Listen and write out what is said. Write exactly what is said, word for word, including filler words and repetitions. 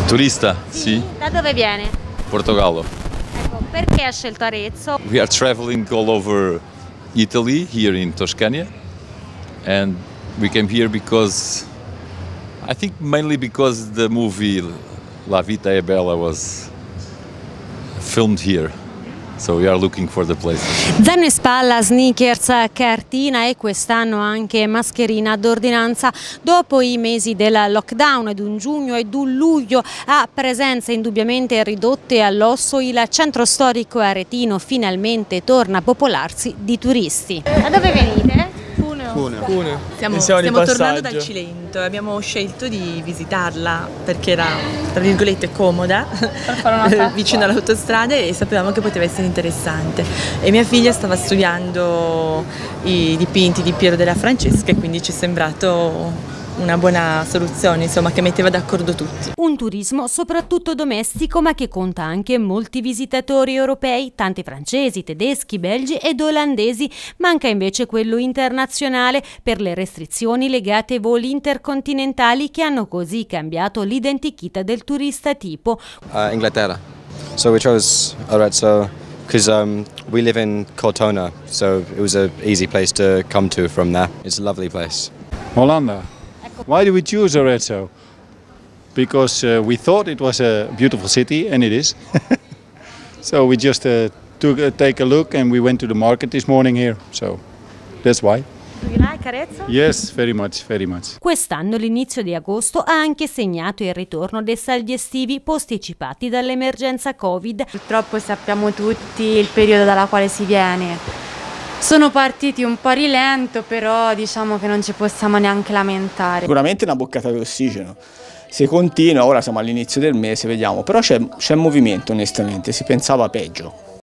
Turista, sì. Da dove viene? Portogallo. Ecco, perché ha scelto Arezzo? We are traveling all over Italy, here in Toscana, and we came here because I think mainly because the movie La Vita è Bella was filmed here. So we are looking for the place. Zaino in spalla, sneakers, cartina e quest'anno anche mascherina d'ordinanza. Dopo i mesi del lockdown ed un giugno ed un luglio a presenze indubbiamente ridotte all'osso, il centro storico aretino finalmente torna a popolarsi di turisti. Da dove venite? Cuneo. Cuneo. Stiamo, stiamo tornando dal Cilento e abbiamo scelto di visitarla perché era, tra virgolette, comoda, vicino all'autostrada, e sapevamo che poteva essere interessante. E mia figlia stava studiando i dipinti di Piero della Francesca e quindi ci è sembrato una buona soluzione, insomma, che metteva d'accordo tutti. Un turismo soprattutto domestico, ma che conta anche molti visitatori europei, tanti francesi, tedeschi, belgi ed olandesi. Manca invece quello internazionale per le restrizioni legate ai voli intercontinentali che hanno così cambiato l'identikit del turista tipo. Uh, Inghilterra. So we chose Arezzo because um, we live in Cortona, so it was an easy place to come to from there. It's a lovely place. Olanda. Why do we choose Arezzo? Because uh, we thought it was a beautiful city, and it is. So we just uh, took uh, take a look, and we went to the market this morning here. So that's why. Do you like Arezzo? Yes, very much, very much. Quest'anno l'inizio di agosto ha anche segnato il ritorno dei saldi estivi posticipati dall'emergenza Covid. Purtroppo sappiamo tutti il periodo dalla quale si viene. Sono partiti un po' a rilento, però diciamo che non ci possiamo neanche lamentare. Sicuramente una boccata d'ossigeno. Se continua, ora siamo all'inizio del mese, vediamo, però c'è movimento onestamente, si pensava peggio.